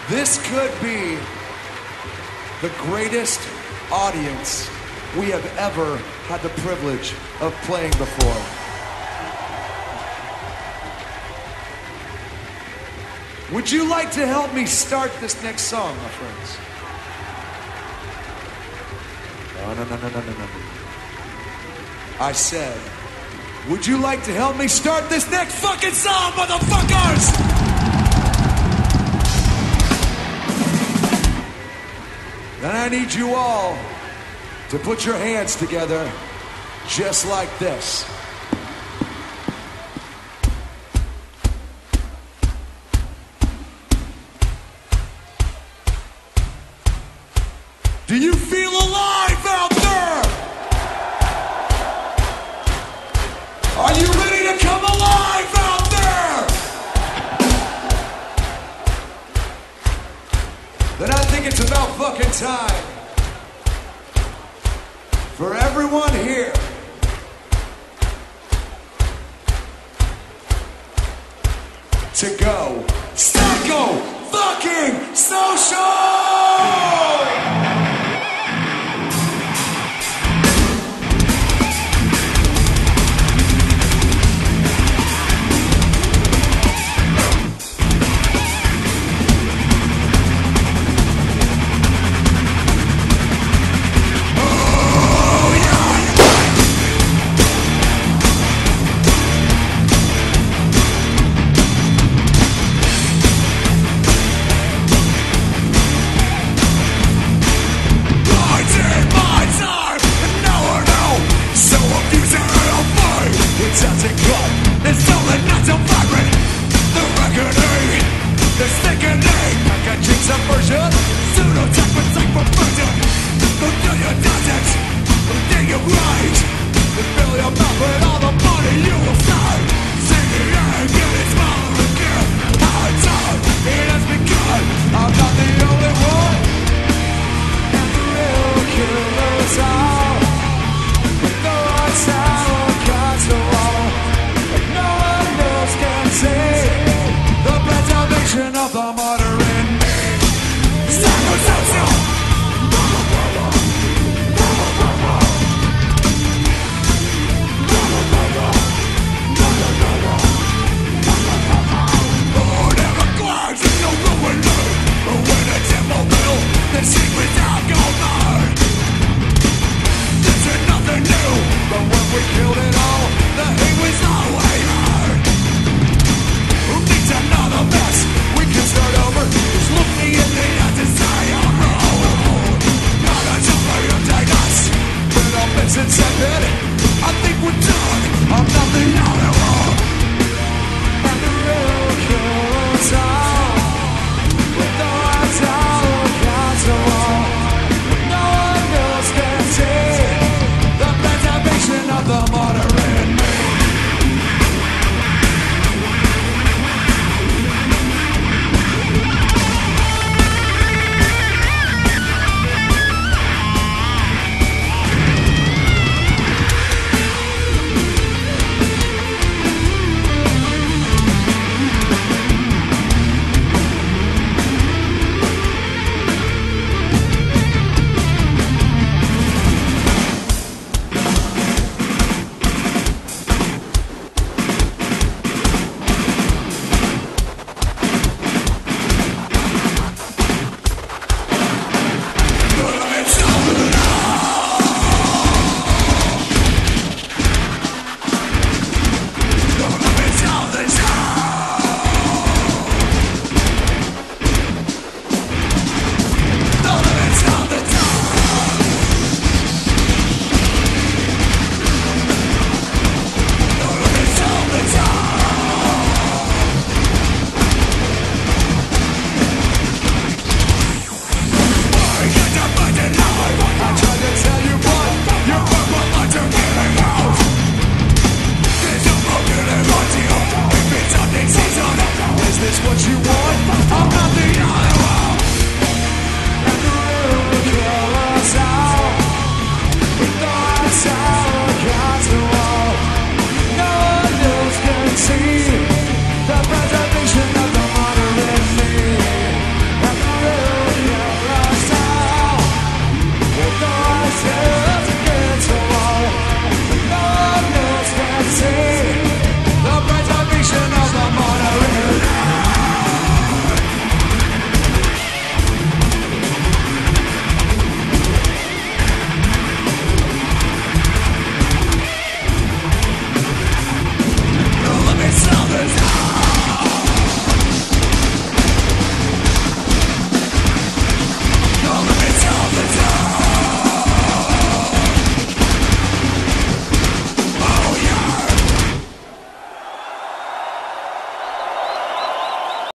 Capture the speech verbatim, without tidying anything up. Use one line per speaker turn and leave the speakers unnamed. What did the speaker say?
This could be the greatest audience we have ever had the privilege of playing before. Would you like to help me start this next song, my friends? No, no, no, no, no, no, no. I said, would you like to help me start this next fucking song, motherfuckers? Then I need you all to put your hands together just like this. Do you feel alive out there? Are you ready to come alive out there? Then I think it's about fucking time for everyone here to go psycho fucking social! Of the